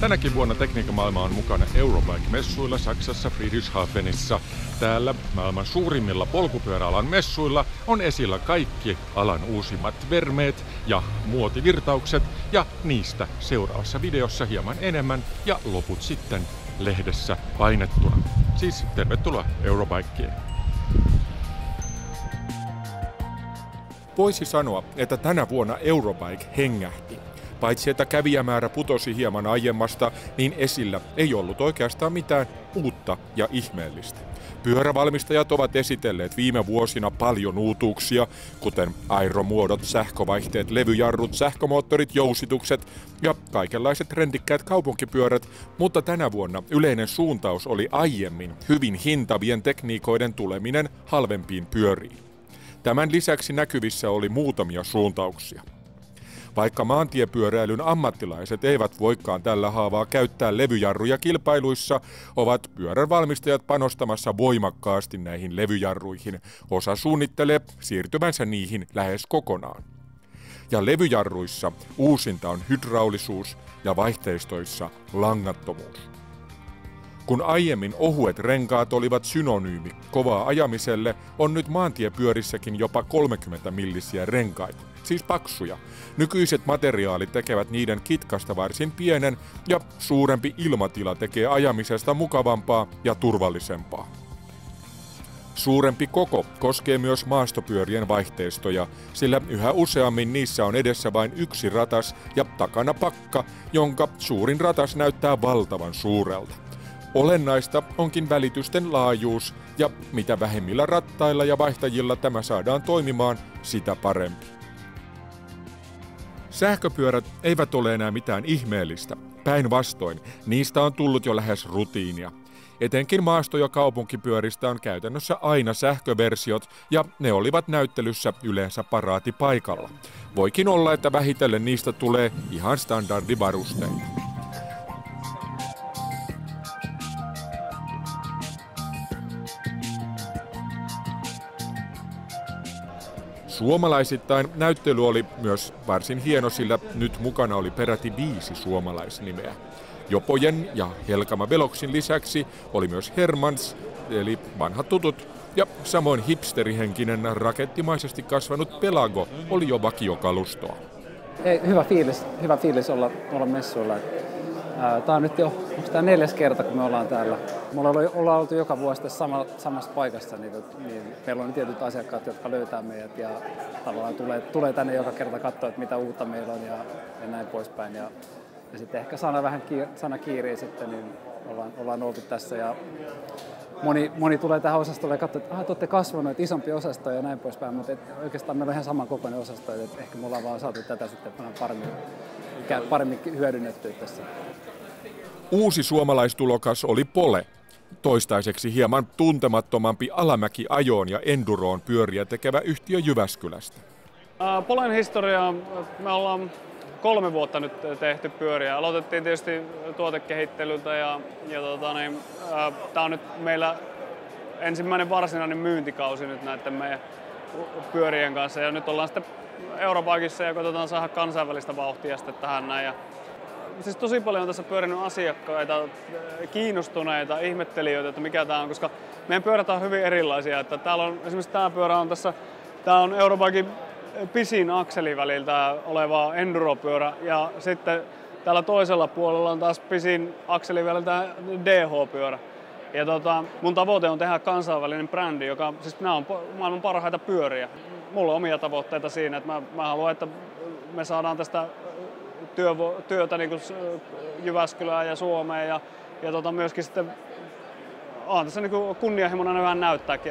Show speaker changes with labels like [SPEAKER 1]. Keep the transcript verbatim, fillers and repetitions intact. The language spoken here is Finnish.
[SPEAKER 1] Tänäkin vuonna tekniikamaailma on mukana Eurobike-messuilla Saksassa Friedrichshafenissa. Täällä maailman suurimmilla polkupyöräalan messuilla on esillä kaikki alan uusimmat vermeet ja muotivirtaukset, ja niistä seuraavassa videossa hieman enemmän ja loput sitten lehdessä painettuna. Siis tervetuloa Eurobikeen. Voisi sanoa, että tänä vuonna Eurobike hengähti. Paitsi että kävijämäärä putosi hieman aiemmasta, niin esillä ei ollut oikeastaan mitään uutta ja ihmeellistä. Pyörävalmistajat ovat esitelleet viime vuosina paljon uutuuksia, kuten aeromuodot, sähkövaihteet, levyjarrut, sähkömoottorit, jousitukset ja kaikenlaiset trendikkäät kaupunkipyörät, mutta tänä vuonna yleinen suuntaus oli aiemmin hyvin hintavien tekniikoiden tuleminen halvempiin pyöriin. Tämän lisäksi näkyvissä oli muutamia suuntauksia. Vaikka maantiepyöräilyn ammattilaiset eivät voikaan tällä haavaa käyttää levyjarruja kilpailuissa, ovat pyöränvalmistajat panostamassa voimakkaasti näihin levyjarruihin. Osa suunnittelee siirtymänsä niihin lähes kokonaan. Ja levyjarruissa uusinta on hydraulisuus ja vaihteistoissa langattomuus. Kun aiemmin ohuet renkaat olivat synonyymi kovaa ajamiselle, on nyt maantiepyörissäkin jopa kolmekymmentä millisiä renkaita, siis paksuja. Nykyiset materiaalit tekevät niiden kitkasta varsin pienen, ja suurempi ilmatila tekee ajamisesta mukavampaa ja turvallisempaa. Suurempi koko koskee myös maastopyörien vaihteistoja, sillä yhä useammin niissä on edessä vain yksi ratas ja takana pakka, jonka suurin ratas näyttää valtavan suurelta. Olennaista onkin välitysten laajuus, ja mitä vähemmillä rattailla ja vaihtajilla tämä saadaan toimimaan, sitä parempi. Sähköpyörät eivät ole enää mitään ihmeellistä. Päinvastoin, niistä on tullut jo lähes rutiinia. Etenkin maasto- ja kaupunkipyöristä on käytännössä aina sähköversiot, ja ne olivat näyttelyssä yleensä paraatipaikalla. Voikin olla, että vähitellen niistä tulee ihan standardivarusteita. Suomalaisittain näyttely oli myös varsin hieno, sillä nyt mukana oli peräti viisi suomalaisnimeä. Jopojen ja Helkama Veloksin lisäksi oli myös Hermans, eli vanhat tutut, ja samoin hipsterihenkinen rakettimaisesti kasvanut Pelago oli jo vakiokalustoa.
[SPEAKER 2] Ei, hyvä fiilis, hyvä fiilis olla, olla messuilla. Tämä on nyt jo onko tämä neljäs kerta, kun me ollaan täällä. Me ollaan, ollaan oltu joka vuosi tässä sama, samassa paikassa, niin, niin meillä on tietyt asiakkaat, jotka löytää meidät ja tavallaan tulee, tulee tänne joka kerta katsoa, että mitä uutta meillä on ja, ja näin poispäin. Ja, ja sitten ehkä sana vähän kiir, sana kiiriin sitten, niin ollaan, ollaan oltu tässä ja moni, moni tulee tähän osastolle ja katsoo, että te olette kasvaneet isompi osasto ja näin poispäin, mutta et, oikeastaan meillä on ihan samankokoinen osasto, että ehkä me ollaan vaan saatu tätä sitten vähän paremmin, paremmin hyödynnettyä tässä.
[SPEAKER 1] Uusi suomalaistulokas oli Pole, toistaiseksi hieman tuntemattomampi alamäkiajoon ja enduroon pyöriä tekevä yhtiö Jyväskylästä.
[SPEAKER 3] Polen historia, me ollaan kolme vuotta nyt tehty pyöriä. Aloitettiin tietysti tuotekehittelyltä ja, ja tota, niin, tämä on nyt meillä ensimmäinen varsinainen myyntikausi nyt näiden meidän pyörien kanssa. Ja nyt ollaan sitten Eurobikeissa ja koitetaan saada kansainvälistä vauhtia sitten tähän näin. Ja siis tosi paljon on tässä pyörinyt asiakkaita, kiinnostuneita, ihmettelijöitä, että mikä tämä on, koska meidän pyörät on hyvin erilaisia. Että täällä on, esimerkiksi tämä pyörä on tässä, tämä on Eurobiken pisin akseliväliltä oleva enduropyörä ja sitten täällä toisella puolella on taas pisin akseliväliltä D H-pyörä. Ja tota, mun tavoite on tehdä kansainvälinen brändi, joka, siis nämä on maailman parhaita pyöriä. Mulla on omia tavoitteita siinä, että mä, mä haluan, että me saadaan tästä Työ, työtä niin kuin Jyväskylään ja Suomeen ja, ja tota myöskin sitten on tässä niin kuin kunnianhimoinen vähän näyttääkin.